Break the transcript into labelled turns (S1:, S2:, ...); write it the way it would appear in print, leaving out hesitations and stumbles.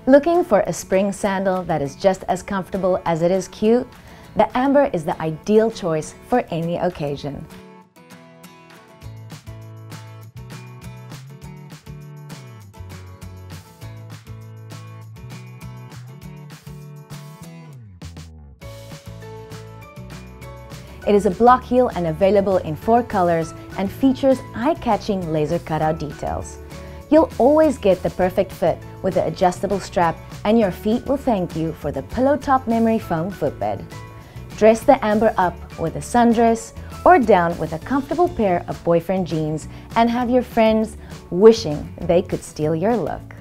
S1: Looking for a spring sandal that is just as comfortable as it is cute? The amber is the ideal choice for any occasion. It is a block heel and available in 4 colors and features eye-catching laser cutout details. You'll always get the perfect fit with the adjustable strap, and your feet will thank you for the Pillowtop memory foam footbed. Dress the amber up with a sundress or down with a comfortable pair of boyfriend jeans and have your friends wishing they could steal your look.